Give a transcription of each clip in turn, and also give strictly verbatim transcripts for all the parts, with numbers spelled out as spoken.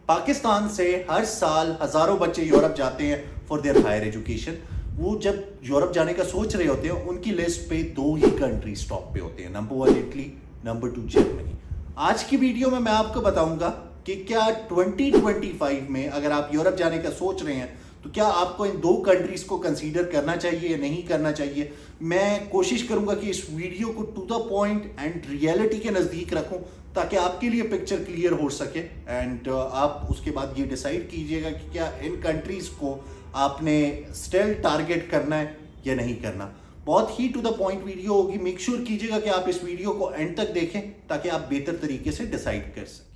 पाकिस्तान से हर साल हजारों बच्चे यूरोप जाते हैं फॉर देयर हायर एजुकेशन। वो जब यूरोप जाने का सोच रहे होते हैं, उनकी लिस्ट पे दो ही कंट्रीज टॉप पे होते हैं, number one Italy, number two Germany. आज की वीडियो में मैं आपको बताऊंगा कि क्या ट्वेंटी ट्वेंटी फाइव में अगर आप यूरोप जाने का सोच रहे हैं तो क्या आपको इन दो कंट्रीज को कंसीडर करना चाहिए या नहीं करना चाहिए। मैं कोशिश करूंगा कि इस वीडियो को to the point and reality के नजदीक रखूं ताकि आपके लिए पिक्चर क्लियर हो सके एंड uh, आप उसके बाद ये डिसाइड कीजिएगा कि क्या इन कंट्रीज को आपने स्टिल टारगेट करना है या नहीं करना। बहुत ही टू द पॉइंट वीडियो होगी। मेक श्योर कीजिएगा कि आप इस वीडियो को एंड तक देखें ताकि आप बेहतर तरीके से डिसाइड कर सकें।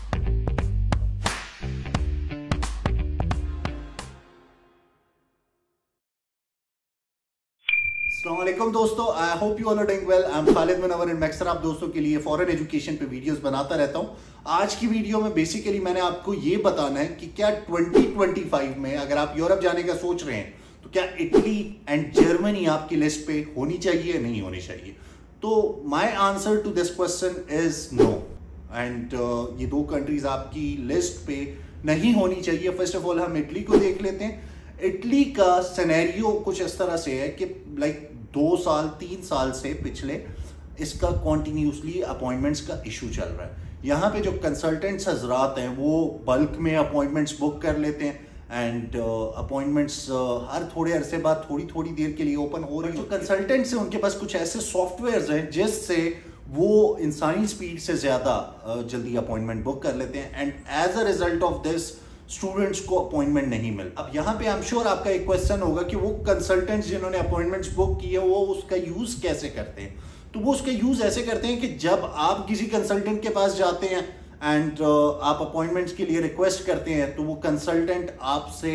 अस्सलाम वालेकुम दोस्तों, I hope you all are doing well. I am Khalid Munawwar and मैं अक्सर आप दोस्तों के लिए फॉरेन एजुकेशन पे वीडियोस बनाता रहता हूं। आज की वीडियो में बेसिकली मैंने आपको ये बताना है कि क्या ट्वेंटी ट्वेंटी फाइव में अगर आप यूरोप जाने का सोच रहे हैं तो क्या इटली एंड जर्मनी आपकी लिस्ट पे होनी चाहिए या नहीं होनी चाहिए। तो my answer to this question is no and ये दो कंट्रीज आपकी लिस्ट पे नहीं होनी चाहिए। फर्स्ट ऑफ ऑल हम इटली को देख लेते हैं। इटली का सिनेरियो कुछ इस तरह से है कि लाइक दो साल तीन साल से पिछले इसका कॉन्टिन्यूसली अपॉइंटमेंट्स का इशू चल रहा है। यहाँ पे जो कंसल्टेंट्स हजरात हैं वो बल्क में अपॉइंटमेंट्स बुक कर लेते हैं एंड अपॉइंटमेंट्स uh, uh, हर थोड़े अरसे बाद थोड़ी थोड़ी देर के लिए ओपन हो रही है। जो कंसल्टेंट्स हैं उनके पास कुछ ऐसे सॉफ्टवेयर हैं जिससे वो इंसानी स्पीड से ज़्यादा uh, जल्दी अपॉइंटमेंट बुक कर लेते हैं and as a result of this students को अपॉइंटमेंट नहीं मिल। अब यहाँ पे आई एम श्योर आपका एक क्वेश्चन होगा कि वो कंसल्टेंट्स जिन्होंने अपॉइंटमेंट्स बुक किए वो उसका यूज कैसे करते हैं। तो वो उसका यूज ऐसे करते हैं कि जब आप किसी कंसल्टेंट के पास जाते हैं एंड uh, आप अपॉइंटमेंट्स के लिए रिक्वेस्ट करते हैं तो वो कंसल्टेंट आपसे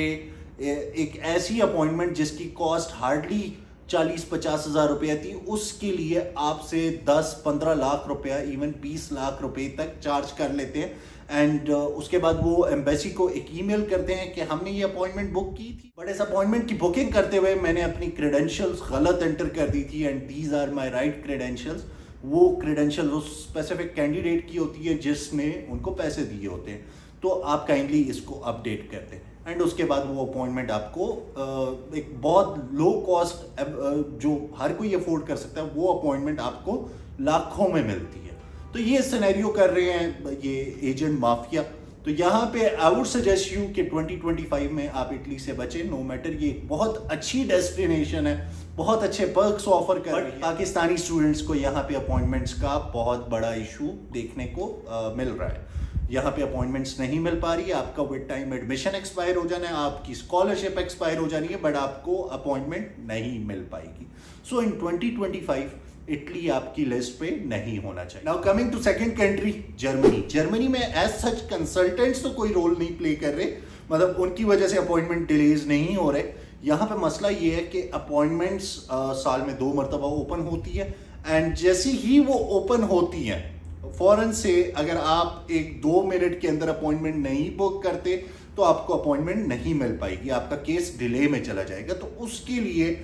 एक ऐसी अपॉइंटमेंट जिसकी कॉस्ट हार्डली चालीस पचास हजार रुपया थी उसके लिए आपसे दस पंद्रह लाख रुपया इवन बीस लाख रुपए तक चार्ज कर लेते हैं एंड uh, उसके बाद वो एम्बेसी को एक ईमेल करते हैं कि हमने ये अपॉइंटमेंट बुक की थी बट इस अपॉइंटमेंट की बुकिंग करते हुए मैंने अपनी क्रेडेंशियल्स गलत एंटर कर दी थी and these are my right credentials. वो क्रेडेंशियल उस स्पेसिफिक कैंडिडेट की होती है जिसने उनको पैसे दिए होते हैं। तो आप काइंडली इसको अपडेट कर दें एंड उसके बाद वो अपॉइंटमेंट आपको एक बहुत लो कॉस्ट जो हर कोई अफोर्ड कर सकता है वो अपॉइंटमेंट आपको लाखों में मिलती है। तो ये सिनेरियो कर रहे हैं ये एजेंट माफिया। तो यहाँ पे आई वुड सजेस्ट यू कि ट्वेंटी ट्वेंटी फाइव में आप इटली से बचें। नो मैटर ये एक बहुत अच्छी डेस्टिनेशन है, बहुत अच्छे पर्क्स ऑफर कर रही है। पाकिस्तानी स्टूडेंट्स को यहाँ पे अपॉइंटमेंट्स का बहुत बड़ा इशू देखने को आ, मिल रहा है। यहाँ पे अपॉइंटमेंट्स नहीं मिल पा रही है, आपका विद टाइम एडमिशन एक्सपायर हो जाना है, आपकी स्कॉलरशिप एक्सपायर हो जानी है बट आपको अपॉइंटमेंट नहीं मिल पाएगी। So in twenty twenty five Italy आपकी लिस्ट पे नहीं होना चाहिए। Now coming to second country Germany. Germany में एज सच कंसल्टेंट्स तो कोई रोल नहीं प्ले कर रहे, मतलब उनकी वजह से अपॉइंटमेंट डिलेज नहीं हो रहे। यहाँ पे मसला ये है कि अपॉइंटमेंट्स साल में दो मरतबा ओपन होती है एंड जैसे ही वो ओपन होती है फौरन से अगर आप एक दो मिनट के अंदर अपॉइंटमेंट नहीं बुक करते तो आपको अपॉइंटमेंट नहीं मिल पाएगी, आपका केस डिले में चला जाएगा। तो उसके लिए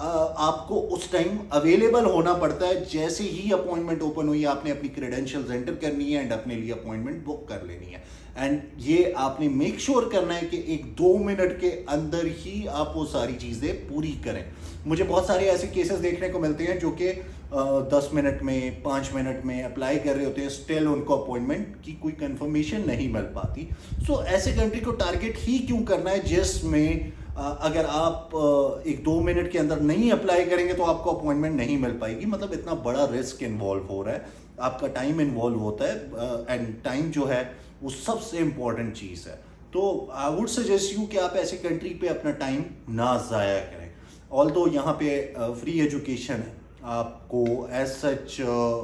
आपको उस टाइम अवेलेबल होना पड़ता है। जैसे ही अपॉइंटमेंट ओपन हुई आपने अपनी क्रेडेंशियल्स एंटर करनी है एंड अपने लिए अपॉइंटमेंट बुक कर लेनी है एंड ये आपने मेक श्योर करना है कि एक दो मिनट के अंदर ही आप वो सारी चीज़ें पूरी करें। मुझे बहुत सारे ऐसे केसेस देखने को मिलते हैं जो कि दस मिनट में पाँच मिनट में अप्लाई कर रहे होते हैं, स्टिल उनको अपॉइंटमेंट की कोई कंफर्मेशन नहीं मिल पाती। सो so, ऐसे कंट्री को टारगेट ही क्यों करना है जिसमें अगर आप एक दो मिनट के अंदर नहीं अप्लाई करेंगे तो आपको अपॉइंटमेंट नहीं मिल पाएगी। मतलब इतना बड़ा रिस्क इन्वॉल्व हो रहा है, आपका टाइम इन्वॉल्व होता है एंड टाइम जो है वो सबसे इंपॉर्टेंट चीज़ है। तो आई वुड सजेस्ट यू कि आप ऐसी कंट्री पे अपना टाइम ना ज़ाया करें। ऑल्दो यहाँ पे फ्री एजुकेशन है, आपको एज सच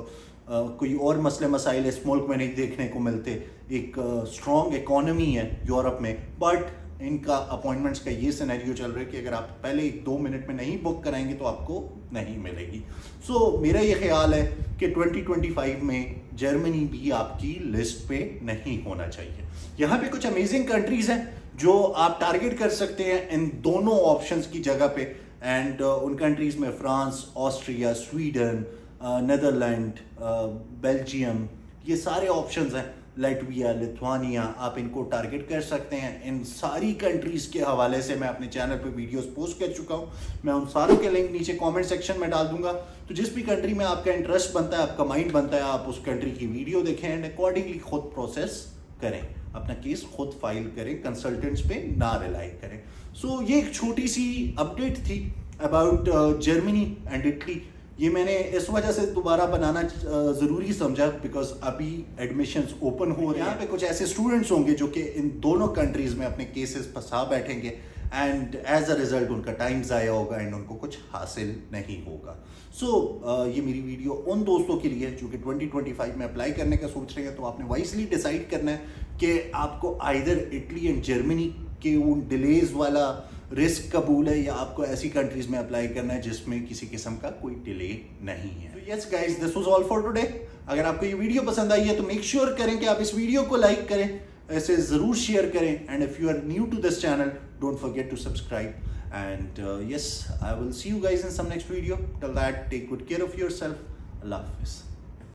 कोई और मसले मसाइल इस मुल्क में नहीं देखने को मिलते। एक स्ट्रॉन्ग इकोनॉमी है यूरोप में बट इनका अपॉइंटमेंट्स का ये सिनेरियो चल रहा है कि अगर आप पहले एक दो मिनट में नहीं बुक कराएंगे तो आपको नहीं मिलेगी। सो so, मेरा ये ख्याल है कि ट्वेंटी ट्वेंटी फाइव में जर्मनी भी आपकी लिस्ट पे नहीं होना चाहिए। यहाँ पे कुछ अमेजिंग कंट्रीज हैं जो आप टारगेट कर सकते हैं इन दोनों ऑप्शंस की जगह पे एंड uh, उन कंट्रीज में France, Austria, Sweden, Netherland, Belgium, ये सारे ऑप्शंस हैं। लाटविया, लिथुआनिया, आप इनको टारगेट कर सकते हैं। इन सारी कंट्रीज के हवाले से मैं अपने चैनल पे वीडियोस पोस्ट कर चुका हूं, मैं उन सारों के लिंक नीचे कमेंट सेक्शन में डाल दूंगा। तो जिस भी कंट्री में आपका इंटरेस्ट बनता है, आपका माइंड बनता है, आप उस कंट्री की वीडियो देखें एंड अकॉर्डिंगली खुद प्रोसेस करें, अपना केस खुद फाइल करें, कंसल्टेंट्स पे ना रिलाई करें। सो so, ये एक छोटी सी अपडेट थी अबाउट जर्मनी एंड इटली। ये मैंने इस वजह से दोबारा बनाना ज़रूरी समझा बिकॉज अभी एडमिशन्स ओपन हो रहे हैं। यहाँ पे कुछ ऐसे स्टूडेंट्स होंगे जो कि इन दोनों कंट्रीज़ में अपने केसेस फंसा बैठेंगे एंड एज अ रिज़ल्ट उनका टाइम ज़ाया होगा एंड उनको कुछ हासिल नहीं होगा। सो so, uh, ये मेरी वीडियो उन दोस्तों के लिए जो कि ट्वेंटी ट्वेंटी फाइव में अप्लाई करने का सोच रहे हैं। तो आपने वाइसली डिसाइड करना है कि आपको आइदर इटली एंड जर्मनी के उन डिलेज वाला रिस्क कबूल है या आपको ऐसी कंट्रीज में अप्लाई करना है जिसमें किसी किस्म का कोई डिले नहीं है। तो yes guys, this was all for today. अगर आपको ये वीडियो पसंद आई है तो मेक श्योर करें कि आप इस वीडियो को लाइक करें, ऐसे जरूर शेयर करें and if you are new to this channel don't forget to subscribe and yes, I will see you guys in some next video. Till that, take good care of yourself. अल्लाह हाफिज़।